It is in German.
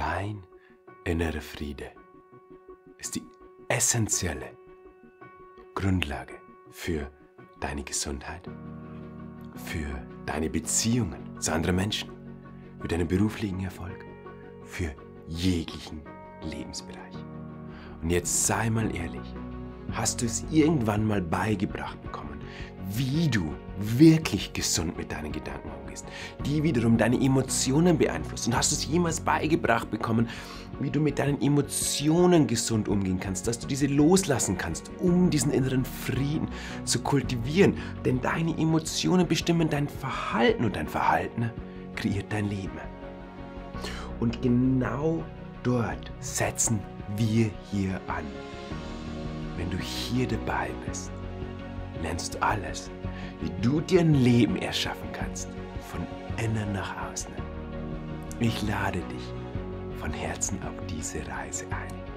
Dein innerer Friede ist die essentielle Grundlage für deine Gesundheit, für deine Beziehungen zu anderen Menschen, für deinen beruflichen Erfolg, für jeglichen Lebensbereich. Und jetzt sei mal ehrlich, hast du es irgendwann mal beigebracht bekommen, wie du wirklich gesund mit deinen Gedanken umgehst, die wiederum deine Emotionen beeinflussen? Und hast du es jemals beigebracht bekommen, wie du mit deinen Emotionen gesund umgehen kannst, dass du diese loslassen kannst, um diesen inneren Frieden zu kultivieren? Denn deine Emotionen bestimmen dein Verhalten und dein Verhalten kreiert dein Leben. Und genau dort setzen wir hier an. Wenn du hier dabei bist, lernst du alles, wie du dir ein Leben erschaffen kannst, von innen nach außen. Ich lade dich von Herzen auf diese Reise ein.